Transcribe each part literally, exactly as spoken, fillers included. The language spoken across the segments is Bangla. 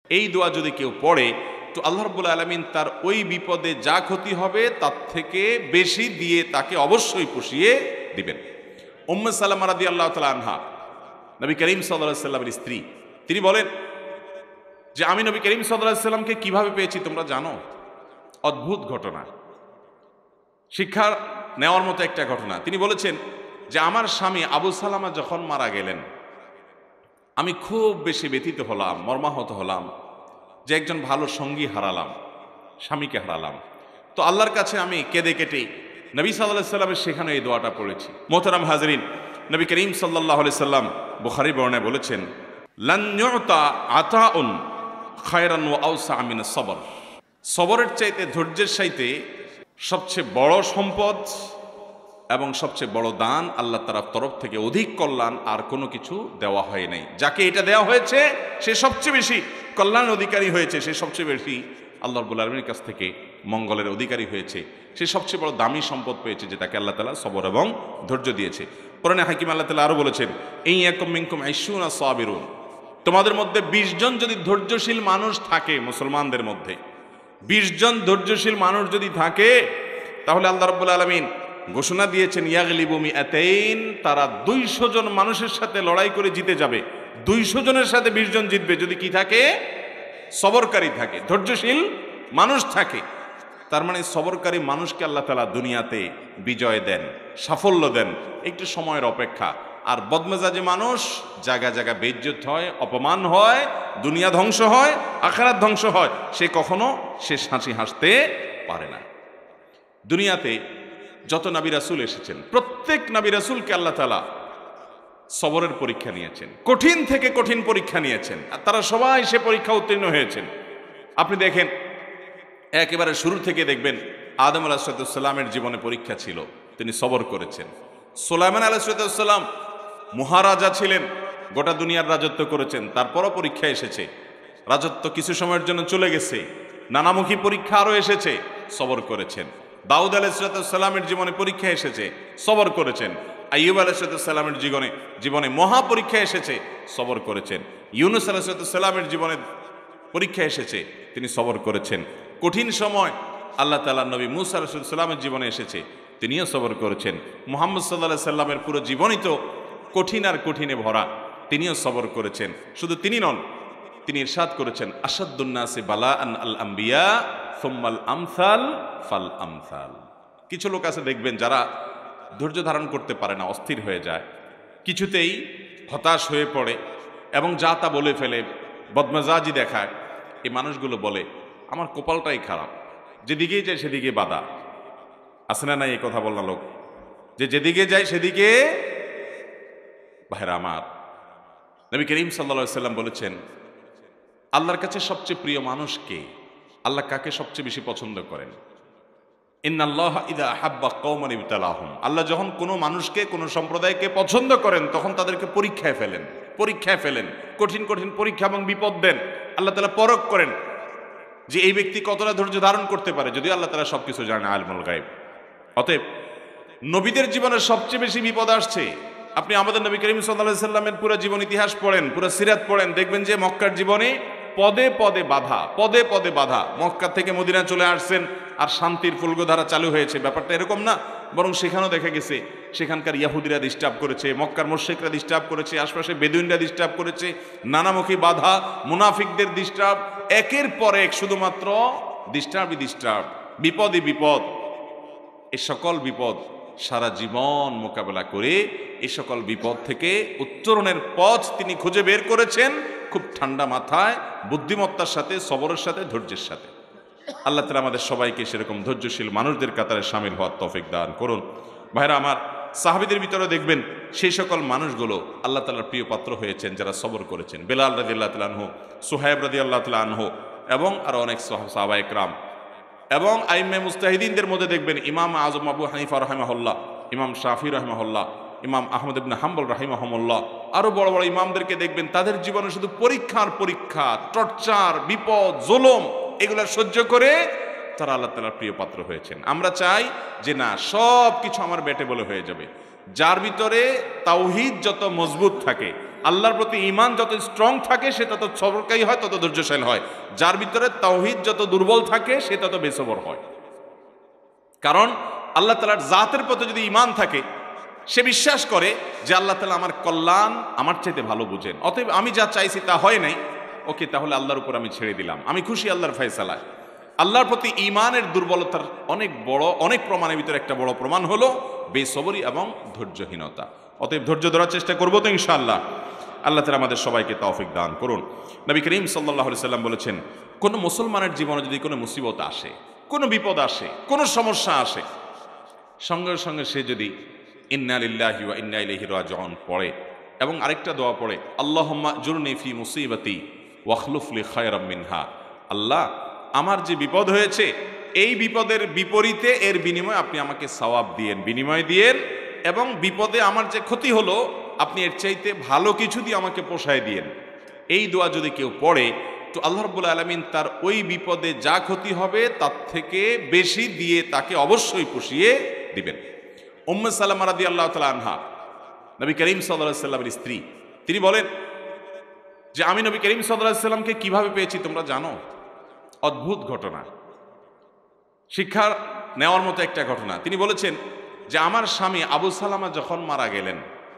এই দোয়া যদি কেউ পড়ে তো আল্লাহ রাব্বুল আলামিন তার ওই বিপদে যা ক্ষতি হবে তার থেকে বেশি দিয়ে তাকে অবশ্যই পুষিয়ে দিবেন। উম্মে সালামা রাদিয়াল্লাহু তাআলা আনহা, নবী করিম সাল্লাল্লাহু আলাইহি সাল্লামের স্ত্রী, তিনি বলেন যে আমি নবী করিম সাল্লাল্লাহু আলাইহি সাল্লামকে কিভাবে পেয়েছি তোমরা জানো? অদ্ভুত ঘটনা, শিক্ষা নেওয়ার মতো একটা ঘটনা। তিনি বলেছেন যে আমার স্বামী আবু সালামা যখন মারা গেলেন আমি খুব বেশি ব্যথিত হলাম, মর্মাহত হলাম যে একজন ভালো সঙ্গী হারালাম, স্বামীকে হারালাম। তো আল্লাহর কাছে আমি কেঁদে কেটে নবী সাল্লাল্লাহু আলাইহি সাল্লামের সেখানে এই দোয়াটা পড়েছি। মোহতারাম হাজরিন, নবী করিম সাল্লাল্লাহু আলাইহি সাল্লাম বুখারী বর্ণনায় বলেছেন, লান ইউতা আতাউন খায়রান ওয়া আওসা মিনাস সবর। সবরের চাইতে, ধৈর্যের চাইতে সবচেয়ে বড় সম্পদ এবং সবচেয়ে বড় দান আল্লাহ তাআলার তরফ থেকে অধিক কল্যাণ আর কোনো কিছু দেওয়া হয় নাই। যাকে এটা দেওয়া হয়েছে সে সবচেয়ে বেশি কল্যাণ অধিকারী হয়েছে, সে সবচেয়ে বেশি আল্লাহ রাব্বুল আলামিনের কাছ থেকে মঙ্গলের অধিকারী হয়েছে, সে সবচেয়ে বড় দামি সম্পদ পেয়েছে যেটাকে আল্লাহ তাআলা সবর এবং ধৈর্য দিয়েছে। কোরআনে হাকিম আল্লাহ তাআলা আরো বলেছেন, ইয়াকুম মিনকুম ইশরুনা সাবিরুন, তোমাদের মধ্যে বিশ জন যদি ধৈর্যশীল মানুষ থাকে, মুসলমানদের মধ্যে বিশ জন ধৈর্যশীল মানুষ যদি থাকে তাহলে আল্লাহ রাব্বুল আলামিন ঘোষণা দিয়েছেন ইয়াগলিবু মিআতাইন, তারা দুইশো জন মানুষের সাথে লড়াই করে জিতে যাবে। দুইশো জনের সাথে বিশ জন জিতবে যদি কি থাকে? সবরকারী থাকে, ধৈর্যশীল মানুষ থাকে। তার মানে সবরকারী মানুষকে আল্লাহ তাআলা দুনিয়াতে বিজয় দেন, সাফল্য দেন, একটু সময়ের অপেক্ষা। আর বদমেজাজি মানুষ জায়গা জায়গা বেইজ্জত হয়, অপমান হয়, দুনিয়া ধ্বংস হয়, আখিরাত ধ্বংস হয়, সে কখনো শেষ হাসি হাসতে পারে না। দুনিয়াতে যত নবী রাসূল এসেছেন প্রত্যেক নবী রাসূলকে আল্লাহ তাআলা সবরের পরীক্ষা নিয়েছেন, কঠিন থেকে কঠিন পরীক্ষা নিয়েছেন, আর তারা সবাই সে পরীক্ষা উত্তীর্ণ হয়েছেন। আপনি দেখেন একেবারে শুরু থেকে দেখবেন আদম আলাইহিস সালামের জীবনে পরীক্ষা ছিল, তিনি সবর করেছেন। সুলাইমান আলাইহিস সালাম মহারাজা ছিলেন, গোটা দুনিয়ার রাজত্ব করেছেন, তারপরও পরীক্ষা এসেছে, রাজত্ব কিছু সময়ের জন্য চলে গেছে, নানামুখী পরীক্ষা আরও এসেছে, সবর করেছেন। দাউদ আলাইহিস সালামের জীবনে পরীক্ষা এসেছে, সবর করেছেন। আইয়ুব আলাইহিস সালামের জীবনে জীবনে মহা পরীক্ষা এসেছে, সবর করেছেন। ইউনুস আলাইহিস সালামের জীবনে পরীক্ষা এসেছে, তিনি সবর করেছেন। কঠিন সময় আল্লাহ তাআলা নবী মূসা আলাইহিস সালামের জীবনে এসেছে, তিনিও সবর করেছেন। মুহাম্মদ সাল্লাল্লাহু আলাইহি সাল্লামের পুরো জীবনই তো কঠিন আর কঠিনে ভরা, তিনিও সবর করেছেন। শুধু তিনি নন, তিনি ইরশাদ করেছেন, আশাদ্দুন নাসি বালাআন আল আম্বিয়া সুম্মাল আমসাল ফাল আমসাল। কিছু লোক আছে দেখবেন যারা ধৈর্য ধারণ করতে পারে না, অস্থির হয়ে যায়, কিছুতেই হতাশ হয়ে পড়ে এবং যা তা বলে ফেলে, বদমেজাজি দেখায়। এই মানুষগুলো বলে আমার কপালটাই খারাপ, যেদিকেই যায় সেদিকে বাধা। আছে না নাই এই কথা বলনা লোক, যে যেদিকে যায় সেদিকে। ভাইরা আমার, নবী করিম সাল্লাল্লাহু আলাইহি সাল্লাম বলেছেন আল্লাহর কাছে সবচেয়ে প্রিয় মানুষ কে? আল্লাহ কাকে সবচেয়ে বেশি পছন্দ করেন? ইন্নাল্লাহা ইযা আহাব্বা কওমান ইবতালাহুম, আল্লাহ যখন কোনো মানুষকে, কোনো সম্প্রদায়কে পছন্দ করেন তখন তাদেরকে পরীক্ষায় ফেলেন, পরীক্ষায় ফেলেন, কঠিন কঠিন পরীক্ষা এবং বিপদ দেন। আল্লাহ তাআলা পরখ করেন যে এই ব্যক্তি কতটা ধৈর্য ধারণ করতে পারে, যদিও আল্লাহ তাআলা সবকিছু জানেন, আলিমুল গায়ব। অতএব নবীদের জীবনে সবচেয়ে বেশি বিপদ আসছে। আপনি আমাদের নবী করিম সাল্লাল্লাহু আলাইহি সাল্লামের পুরো জীবন ইতিহাস পড়েন, পুরো সিরাত পড়েন, দেখবেন যে মক্কার জীবনে পদে পদে বাধা, পদে পদে বাধা। মক্কা থেকে মদিনা চলে আসছেন আর শান্তির ফুলগোধারা চালু হয়েছে, ব্যাপারটা এরকম না। বরং সেখানেও দেখা গেছে সেখানকার ইয়াহুদিরা ডিস্টার্ব করেছে, মক্কার মুশরিকরা ডিস্টার্ব করেছে, আশপাশে বেদুইনরা ডিস্টার্ব করেছে, নানামুখী বাধা, মুনাফিকদের ডিস্টার্ব, একের পর এক শুধুমাত্র ডিস্টার্বই ডিস্টার্ব, বিপদই বিপদ। এই সকল বিপদ সারা জীবন মোকাবেলা করে এই সকল বিপদ থেকে উত্তরণের পথ তিনি খুঁজে বের করেছেন খুব ঠান্ডা মাথায়, বুদ্ধিমত্তার সাথে, সবরের সাথে, ধৈর্যের সাথে। আল্লাহ তাআলা আমাদের সবাইকে সেরকম ধৈর্যশীল মানুষদের কাতারে শামিল হওয়ার তৌফিক দান করুন। ভাইরা আমার, সাহাবীদের ভিতরে দেখবেন সেই সকল মানুষগুলো আল্লাহ তাআলার প্রিয় পাত্র হয়েছেন যারা সবর করেছেন। বেলাল রাদিয়াল্লাহু তাআলা আনহু, সুহাইব রাদিয়াল্লাহু তাআলা আনহু এবং আরো অনেক সাহাবায়ে কেরাম এবং আইম্মে মুজতাহিদিনদের মধ্যে দেখবেন ইমাম আযম আবু হানিফা রাহিমাহুল্লাহ, ইমাম শাফি রাহিমাহুল্লাহ, ইমাম আহমদ ইবনে হাম্বল রাহিমাহুমুল্লাহ, আরো বড় বড় ইমামদেরকে দেখবেন তাদের জীবনে শুধু পরীক্ষার পরীক্ষা, টর্চার, বিপদ, জুলুম এগুলা সহ্য করে তারা আল্লাহ তাআলার প্রিয় পাত্র হয়েছেন। আমরা চাই যে না, সব কিছু আমার বেটে বলে হয়ে যাবে। যার ভিতরে তাওহীদ যত মজবুত থাকে, আল্লাহর প্রতি ঈমান যত স্ট্রং থাকে সে তত সবরকারী হয়, তত ধৈর্যশীল হয়। যার ভিতরে তাওহীদ যত দুর্বল থাকে সে তত বেসবর হয়। কারণ আল্লাহ তাআলার জাতের প্রতি যদি ঈমান থাকে, সে বিশ্বাস করে যে আল্লাহ তাআলা আমার কল্যাণ আমার চাইতে ভালো বুঝেন, অতএব আমি যা চাইছি তা হয় নাই, ওকে তাহলে আল্লাহর উপর আমি ছেড়ে দিলাম, আমি খুশি আল্লাহর ফয়সালায়। আল্লাহর প্রতি ঈমানের দুর্বলতার অনেক বড় অনেক প্রমাণের ভিতরে একটা বড় প্রমাণ হলো বেসবরি এবং ধৈর্যহীনতা। অতএব ধৈর্য ধরার চেষ্টা করবো তো ইনশাআল্লাহ। আল্লাহ তাআলা আমাদের সবাইকে তৌফিক দান করুন। নবী করিম সাল্লাল্লাহু আলাইহি সাল্লাম বলেছেন, কোনো মুসলমানের জীবনে যদি কোনো মুসিবত আসে, কোনো বিপদ আসে, কোনো সমস্যা আসে, সঙ্গে সঙ্গে সে যদি ইন্না লিল্লাহি ওয়া ইন্না ইলাইহি রাজিউন পড়ে এবং আরেকটা দোয়া পড়ে, আল্লাহুম্মা জুরনি ফি মুসিবাতি ওয়াখলুফ লি খায়রাম মিনহা, আল্লাহ আমার যে বিপদ হয়েছে এই বিপদের বিপরীতে এর বিনিময়ে আপনি আমাকে সওয়াব দিয়েন, বিনিময় দিয়েন, এবং বিপদে আমার যে ক্ষতি হলো আপনি এর চাইতে ভালো কিছু দিয়ে আমাকে পোষায় দিয়েন। এই দোয়া যদি কেউ পড়ে তো আল্লাহ রাব্বুল আলামিন তার ওই বিপদে যা ক্ষতি হবে তার থেকে বেশি দিয়ে তাকে অবশ্যই পুষিয়ে দিবেন। উম্মে সালামা রাদিয়াল্লাহু তাআলা আনহা, নবী করিম সাল্লাল্লাহু আলাইহি সাল্লামের স্ত্রী, তিনি বলেন যে আমি নবী করিম সাল্লাল্লাহু আলাইহি সাল্লামকে কিভাবে পেয়েছি তোমরা জানো? অদ্ভুত ঘটনা, শিক্ষা নেওয়ার মতো একটা ঘটনা। তিনি বলেছেন যে আমার স্বামী আবু সালামা যখন মারা গেলেন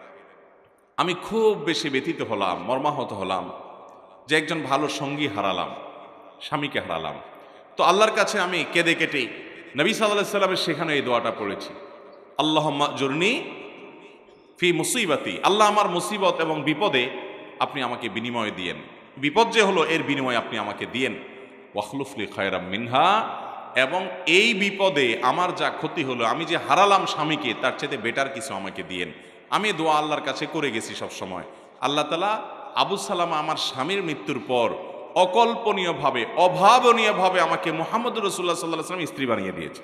আমি খুব বেশি ব্যথিত হলাম, মর্মাহত হলাম যে একজন ভালো সঙ্গী হারালাম, স্বামীকে হারালাম। তো আল্লাহর কাছে আমি কেঁদে কেটে নবী সাল্লাল্লাহু আলাইহি সাল্লামের সেখানে এই দোয়াটা পড়েছি, আল্লাহুম্মা জুরনি ফি মুসিবাতি, আল্লাহ আমার মুসিবত এবং বিপদে আপনি আমাকে বিনিময় দিয়েন, বিপদ যে হলো এর বিনিময় আপনি আমাকে দিয়েন, ওয়াখলুফ লি খায়রাম মিনহা, এবং এই বিপদে আমার যা ক্ষতি হলো, আমি যে হারালাম স্বামীকে, তার চাইতে বেটার কিছু আমাকে দিয়েন। আমি দোয়া আল্লাহর কাছে করে গেছি সব সময়। আল্লাহ তাআলা আবু সালামা আমার স্বামীর মৃত্যুর পর অকল্পনীয়ভাবে অভাবনীয়ভাবে আমাকে মুহাম্মদুর রাসূলুল্লাহ সাল্লাল্লাহু আলাইহি ওয়াসাল্লাম স্ত্রী বানিয়ে দিয়েছে।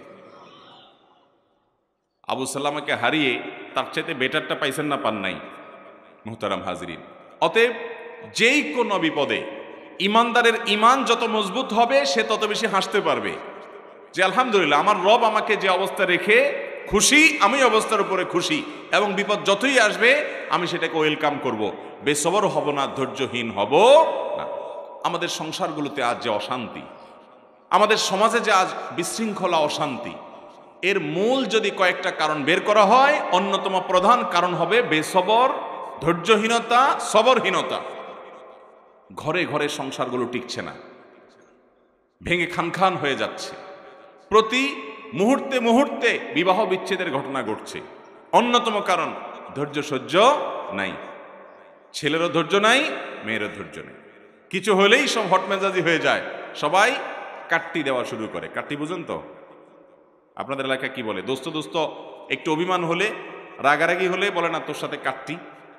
আবু সালামাকে হারিয়ে তার চাইতে বেটারটা পাইছেন না পান নাই? মুহতারাম হাজিরিন, অতএব যেই কোনো বিপদে ইমানদারের ইমান যত মজবুত হবে সে তত বেশি হাসতে পারবে যে আলহামদুলিল্লাহ আমার রব আমাকে যে অবস্থা রেখে খুশি, আমি অবস্থার উপরে খুশি, এবং বিপদ যতই আসবে আমি সেটাকে ওয়েলকাম করব, বেসবর হব না, ধৈর্যহীন হব না। আমাদের সংসারগুলোতে আজ যে অশান্তি, আমাদের সমাজে যে আজ বিশৃঙ্খলা অশান্তি, এর মূল যদি কয়েকটা কারণ বের করা হয়, অন্যতম প্রধান কারণ হবে বেসবর, ধৈর্যহীনতা, সবরহীনতা। ঘরে ঘরে সংসারগুলো টিকছে না, ভেঙে খান খান হয়ে যাচ্ছে, প্রতি মুহূর্তে মুহূর্তে বিবাহ বিচ্ছেদের ঘটনা ঘটছে। অন্যতম কারণ ধৈর্য সহ্য নাই, ছেলেরও ধৈর্য নাই, মেয়েরও ধৈর্য নেই, কিছু হলেই সব হটমেজাজি হয়ে যায়, সবাই কাট্টি দেওয়া শুরু করে। কাট্টি বুঝেন তো? আপনাদের এলাকায় কি বলে? দোস্ত দোস্ত একটু অভিমান হলে, রাগারাগি হলে বলে না তোর সাথে কাট্টি,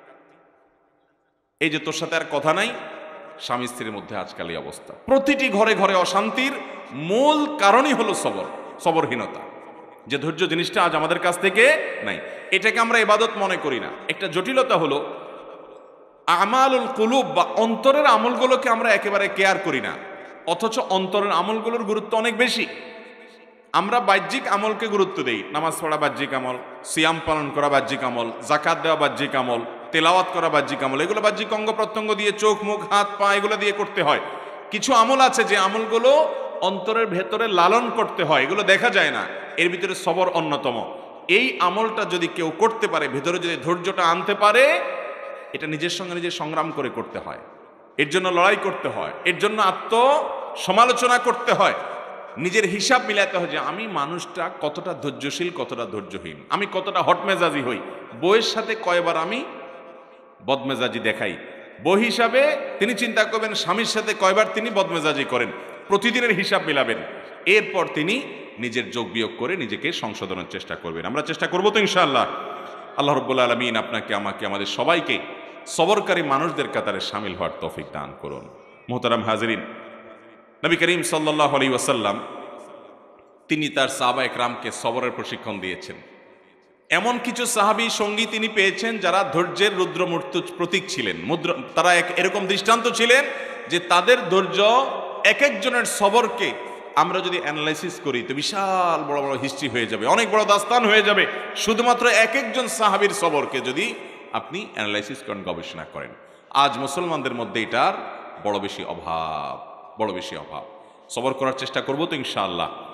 এই যে তোর সাথে আর কথা নাই। স্বামী স্ত্রীর মধ্যে আজকাল এই অবস্থা, প্রতিটি ঘরে ঘরে অশান্তির মূল কারণই হলো সবর, সবরহীনতা, যে ধৈর্য জিনিসটা আজ আমাদের কাছ থেকে নাই। এটাকে আমরা ইবাদত মনে করি না। একটা জটিলতা হলো আমালুল কুলুব বা অন্তরের আমলগুলোকে আমরা একেবারে কেয়ার করি না, অথচ অন্তরের আমলগুলোর গুরুত্ব অনেক বেশি। আমরা বাহ্যিক আমলকে গুরুত্ব দেই, নামাজ পড়া বাহ্যিক আমল, সিয়াম পালন করা বাহ্যিক আমল, যাকাত দেওয়া বাহ্যিক আমল, তেলাওয়াত করা বাহ্যিক আমল, এগুলো বাহ্যিক অঙ্গ প্রত্যঙ্গ দিয়ে, চোখ মুখ হাত পা এগুলো দিয়ে করতে হয়। কিছু আমল আছে যে আমলগুলো অন্তরের ভেতরে লালন করতে হয়, এগুলো দেখা যায় না, এর ভিতরে সবর অন্যতম। এই আমলটা যদি কেউ করতে পারে, ভেতরে যদি ধৈর্যটা আনতে পারে, এটা নিজের সঙ্গে নিজে সংগ্রাম করে করতে হয়, এর জন্য লড়াই করতে হয়, এর জন্য আত্ম সমালোচনা করতে হয়, নিজের হিসাব মিলাতে হয় যে আমি মানুষটা কতটা ধৈর্যশীল, কতটা ধৈর্যহীন, আমি কতটা হটমেজাজি হই, বইয়ের সাথে কয়বার আমি বদমেজাজি দেখাই। বই হিসাবে তিনি চিন্তা করবেন স্বামীর সাথে কয়বার তিনি বদমেজাজি করেন, প্রতিদিনের হিসাব মিলাবেন, এরপর তিনি নিজের যোগ বিয়োগ করে নিজেকে সংশোধনের চেষ্টা করবেন। আমরা চেষ্টা করবো তো ইনশাআল্লাহ। আল্লাহ রাব্বুল আলামিন আপনাকে, আমাকে, আমাদের সবাইকে সবরকারী মানুষদের কাতারে শামিল হওয়ার তৌফিক দান করুন। মুহতারাম হাজিরিন, নবী করিম সাল্লাল্লাহু আলাইহি ওয়াসাল্লাম তিনি তার সাহাবা একরামকে সবরের প্রশিক্ষণ দিয়েছেন। এমন কিছু সাহাবী সঙ্গী তিনি পেয়েছেন যারা ধৈর্যের রুদ্রমূর্ত প্রতীক ছিলেন, মুদ্রা, তারা এক এরকম দৃষ্টান্ত ছিলেন যে তাদের ধৈর্য, এক একজনের সবরকে আমরা যদি অ্যানালাইসিস করি তো বিশাল বড় বড় হিস্ট্রি হয়ে যাবে, অনেক বড় দাস্তান হয়ে যাবে, শুধুমাত্র এক একজন সাহাবীর সবরকে যদি আপনি অ্যানালাইসিস করেন, গবেষণা করেন। আজ মুসলমানদের মধ্যে এটার বড় বেশি অভাব, বড় বেশি অভাব। সবর করার চেষ্টা করবো তো ইনশাআল্লাহ।